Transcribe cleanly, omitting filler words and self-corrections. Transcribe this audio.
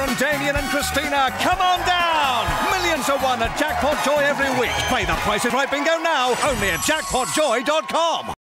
Darren, Damien and Christina, come on down! Millions are won at Jackpotjoy every week. Play the Price is Right bingo now, only at jackpotjoy.com.